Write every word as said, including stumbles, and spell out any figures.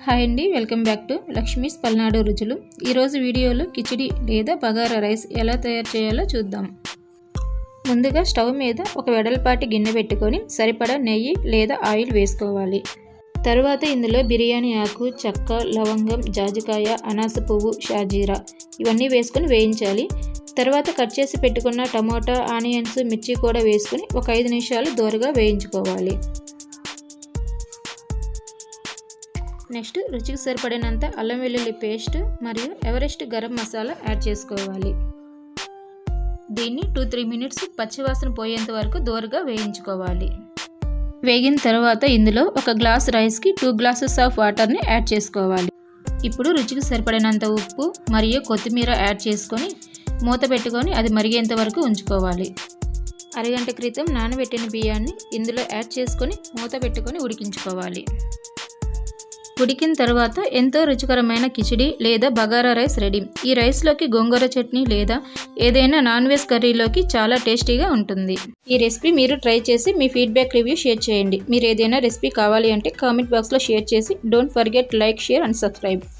Hi అండి, welcome back to Lakshmi's Palnadu రుచులు. ఈరోజు వీడియోలో కిచిడి లేదా బగారా రైస్ ఎలా తయారు చేయాలో చూద్దాం. ముందుగా స్టవ్ మీద ఒక వెడల్పాటి గిన్నె పెట్టుకొని సరిపడా నెయ్యి లేదా ఆయిల్ వేసుకోవాలి. తరువాత ఇందులో బిర్యానీ ఆకు, చెక్క, లవంగం, జాజికాయ, అనాస పువ్వు, షాజీరా ఇవన్నీ వేసుకొని వేయించాలి. తర్వాత కట్ చేసి పెట్టుకున్న టమోటా, ఆనియన్స్, మిర్చి కూడా వేసుకొని ఒక ఐదు నిమిషాలు దోరగా వేయించుకోవాలి. నెక్స్ట్ రుచికి సరిపడినంత అల్లం వెల్లుల్లి పేస్ట్ మరియు ఎవరెస్ట్ గరం మసాలా యాడ్ చేసుకోవాలి. దీన్ని టూ త్రీ మినిట్స్ పచ్చివాసన పోయేంత వరకు దోరగా వేయించుకోవాలి. వేగిన తర్వాత ఇందులో ఒక గ్లాస్ రైస్కి టూ గ్లాసెస్ ఆఫ్ వాటర్ని యాడ్ చేసుకోవాలి. ఇప్పుడు రుచికి సరిపడినంత ఉప్పు మరియు కొత్తిమీర యాడ్ చేసుకొని మూత పెట్టుకొని అది మరిగేంత వరకు ఉంచుకోవాలి. అరగంట క్రితం నానబెట్టిన బియ్యాన్ని ఇందులో యాడ్ చేసుకొని మూత పెట్టుకొని ఉడికించుకోవాలి. ఉడికిన తర్వాత ఎంతో రుచికరమైన కిచిడి లేదా బగారా రైస్ రెడీ. ఈ రైస్లోకి గోంగూర చట్నీ లేదా ఏదైనా నాన్ వెజ్ కర్రీలోకి చాలా టేస్టీగా ఉంటుంది. ఈ రెసిపీ మీరు ట్రై చేసి మీ ఫీడ్బ్యాక్ రివ్యూ షేర్ చేయండి. మీరు ఏదైనా రెసిపీ కావాలి అంటే కామెంట్ బాక్స్లో షేర్ చేసి don't forget like, share and subscribe.